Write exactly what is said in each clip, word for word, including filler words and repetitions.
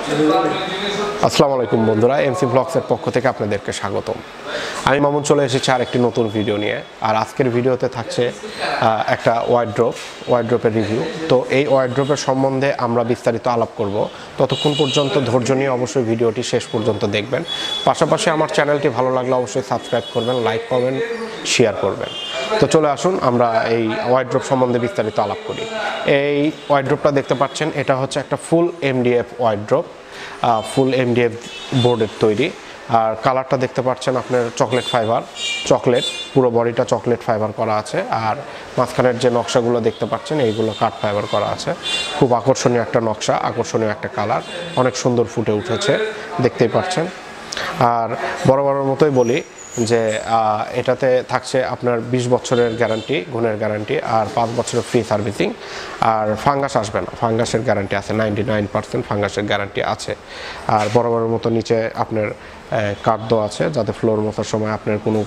আসসালামু আলাইকুম বন্ধুরা, এমসি ব্লগসের পক্ষ থেকে আপনাদেরকে স্বাগতম। আমি মামুন চলে এসেছি আর একটি নতুন ভিডিও নিয়ে। আর আজকের ভিডিওতে থাকছে একটা ওয়ার্ড্রোব ওয়ার্ড্রোবের রিভিউ। তো এই ওয়ার্ড্রোবের সম্বন্ধে আমরা বিস্তারিত আলাপ করব। ততক্ষণ পর্যন্ত ধৈর্য নিয়ে অবশ্যই ভিডিওটি শেষ পর্যন্ত দেখবেন। পাশাপাশি আমার চ্যানেলটি ভালো লাগলে অবশ্যই সাবস্ক্রাইব করবেন, লাইক করবেন, শেয়ার করবেন। তো চলে আসুন আমরা এই ওয়ার্ড্রোব সম্বন্ধে বিস্তারিত আলাপ করি। এই ওয়ার্ড্রোবটা দেখতে পাচ্ছেন, এটা হচ্ছে একটা full MDF wardrobe, full MDF বোর্ডের তৈরি। আর কালারটা দেখতে পাচ্ছেন আপনার চকলেট ফাইবার, চকলেট পুরো বডিটা চকলেট ফাইবার করা আছে। আর মাঝখানের যে নকশাগুলো দেখতে পাচ্ছেন এইগুলো কাঠ ফাইবার করা আছে। খুব আকর্ষণীয় একটা নকশা, আকর্ষণীয় একটা কালার, অনেক সুন্দর ফুটে উঠেছে, দেখতেই পাচ্ছেন। আর বড় বড় মতোই বলি যে এটাতে থাকছে আপনার বিশ বছরের গ্যারান্টি, গুণের গ্যারান্টি, আর পাঁচ বছরের ফ্রি সার্ভিসিং। আর ফাঙ্গাস আসবে না, ফাঙ্গাসের গ্যারান্টি আছে, নাইনটি নাইন পার্সেন্ট ফাঙ্গাসের গ্যারান্টি আছে। আর বরাবরের মতো নিচে আপনার কাঠ দেওয়া আছে যাতে ফ্লোর মোছার সময় আপনার কোনো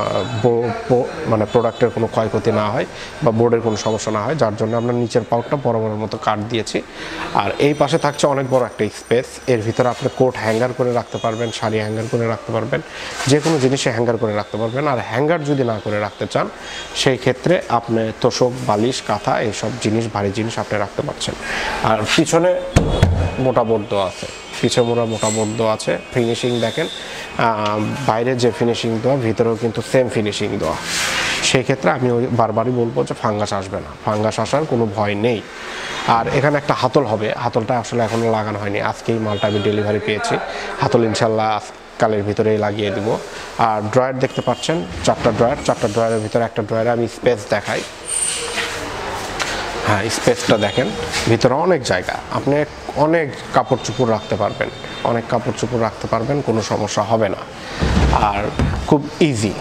মানে প্রোডাক্টের কোনো ক্ষয়ক্ষতি না হয় বা বোর্ডের কোনো সমস্যা না হয়, যার জন্য আমরা নিচের পাউটটা বরাবরের মতো কাঠ দিয়েছি। আর এই পাশে থাকছে অনেক বড় একটা স্পেস, এর ভিতরে আপনি কোট হ্যাঙ্গার করে রাখতে পারবেন, শাড়ি হ্যাঙ্গার করে রাখতে পারবেন, যে কোনো জিনিসে হ্যাঙ্গার করে রাখতে পারবেন। আর হ্যাঙ্গার যদি না করে রাখতে চান সেই ক্ষেত্রে আপনি তোষক, বালিশ, কাঁথা এইসব জিনিস, ভারী জিনিস আপনি রাখতে পারছেন। আর পিছনে মোটা বোর্ড দেওয়া আছে, পিছনে মোড়া মোটা বোর্ড দেওয়া আছে। ফিনিশিং দেখেন, বাইরে যে ফিনিশিং দেওয়া ভিতরেও কিন্তু সেম ফিনিশিং দেওয়া। সেই ক্ষেত্রে আমি ওই বারবারই বলবো যে ফাঙ্গাস আসবে না, ফাঙ্গাস আসার কোনো ভয় নেই। আর এখানে একটা হাতল হবে, হাতলটা আসলে এখনও লাগানো হয়নি, আজকেই মালটা আমি ডেলিভারি পেয়েছি। হাতল ইনশাল্লাহ কালের ভিতরেই লাগিয়ে দিব। আর ড্রয়ার দেখতে পাচ্ছেন, চারটা ড্রয়ার, চারটা ড্রয়ারের ভিতরে একটা ড্রয়ারে আমি স্পেস দেখাই। হ্যাঁ, স্পেসটা দেখেন, ভিতরে অনেক জায়গা, আপনি অনেক কাপড় চোপড় রাখতে পারবেন, অনেক কাপড় চোপড় রাখতে পারবেন, কোনো সমস্যা হবে না। আর খুব ইজি,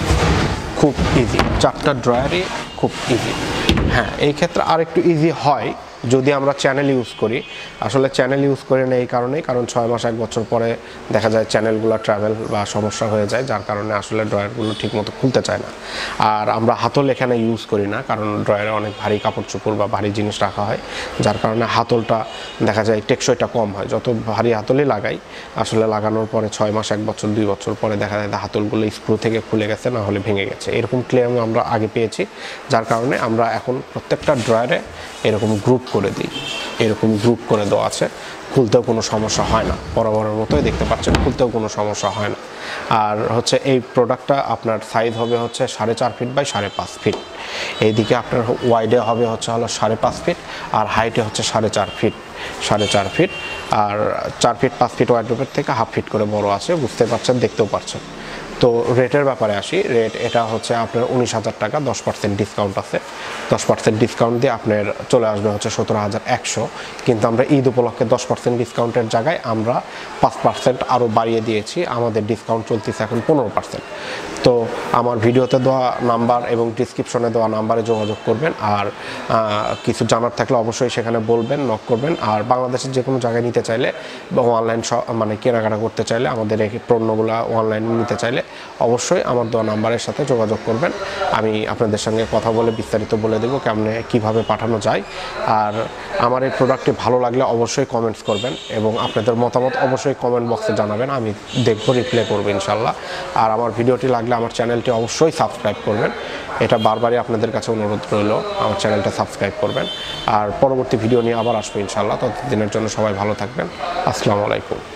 খুব ইজি, চারটা ড্রয়ারই খুব ইজি। হ্যাঁ, এই ক্ষেত্রে আর একটু ইজি হয় যদি আমরা চ্যানেল ইউজ করি। আসলে চ্যানেল ইউজ করি না এই কারণেই, কারণ ছয় মাস এক বছর পরে দেখা যায় চ্যানেলগুলো ট্রাভেল বা সমস্যা হয়ে যায়, যার কারণে আসলে ড্রয়ারগুলো ঠিকমতো খুলতে চায় না। আর আমরা হাতল এখানে ইউজ করি না, কারণ ড্রয়ারে অনেক ভারী কাপড় চোপড় বা ভারী জিনিস রাখা হয়, যার কারণে হাতলটা দেখা যায় টেকসইটা কম হয়। যত ভারী হাতলই লাগাই আসলে লাগানোর পরে ছয় মাস এক বছর দুই বছর পরে দেখা যায় হাতলগুলো স্ক্রু থেকে খুলে গেছে, না হলে ভেঙে গেছে, এরকম ক্লেম আমরা আগে পেয়েছি। যার কারণে আমরা এখন প্রত্যেকটা ড্রয়ারে এরকম গ্রুপ করে দিই, এরকম গ্রুপ করে দেওয়া আছে, খুলতেও কোনো সমস্যা হয় না। বরাবরের মতোই দেখতে পাচ্ছেন, খুলতেও কোনো সমস্যা হয় না। আর হচ্ছে এই প্রোডাক্টটা আপনার সাইজ হবে হচ্ছে সাড়ে চার ফিট বাই সাড়ে পাঁচ ফিট। এইদিকে আপনার ওয়াইডে হবে হচ্ছে হলো সাড়ে পাঁচ ফিট, আর হাইটে হচ্ছে সাড়ে চার ফিট, সাড়ে চার ফিট। আর চার ফিট পাঁচ ফিট ওয়াইড্রোবের থেকে হাফ ফিট করে বড় আছে, বুঝতে পারছেন, দেখতেও পারছেন। তো রেটের ব্যাপারে আসি। রেট এটা হচ্ছে আপনার উনিশ হাজার টাকা, দশ পার্সেন্ট ডিসকাউন্ট আছে। দশ পার্সেন্ট ডিসকাউন্ট দিয়ে আপনার চলে আসবে হচ্ছে সতেরো হাজার একশো। কিন্তু আমরা ঈদ উপলক্ষে দশ পার্সেন্ট ডিসকাউন্টের জায়গায় আমরা পাঁচ পার্সেন্ট আরও বাড়িয়ে দিয়েছি। আমাদের ডিসকাউন্ট চলতেছে এখন পনেরো পার্সেন্ট। তো আমার ভিডিওতে দেওয়া নাম্বার এবং ডিসক্রিপশনে দেওয়া নাম্বারে যোগাযোগ করবেন। আর কিছু জানার থাকলে অবশ্যই সেখানে বলবেন, নক করবেন। আর বাংলাদেশের যে কোনো জায়গায় নিতে চাইলে বা অনলাইন মানে কেনাকাটা করতে চাইলে, আমাদের এই পণ্যগুলো অনলাইনে নিতে চাইলে অবশ্যই আমার দেওয়া নাম্বারের সাথে যোগাযোগ করবেন। আমি আপনাদের সঙ্গে কথা বলে বিস্তারিত বলে দেবো কেমনে কীভাবে পাঠানো যায়। আর আমার এই প্রোডাক্টটি ভালো লাগলে অবশ্যই কমেন্টস করবেন এবং আপনাদের মতামত অবশ্যই কমেন্ট বক্সে জানাবেন, আমি দেখবো, রিপ্লাই করবো ইনশাল্লাহ। আর আমার ভিডিওটি লাগলে আমার চ্যানেলটি অবশ্যই সাবস্ক্রাইব করবেন, এটা বারবারই আপনাদের কাছে অনুরোধ রইল, আমার চ্যানেলটা সাবস্ক্রাইব করবেন। আর পরবর্তী ভিডিও নিয়ে আবার আসবো ইনশাল্লাহ। ততদিনের জন্য সবাই ভালো থাকবেন। আসসালামু আলাইকুম।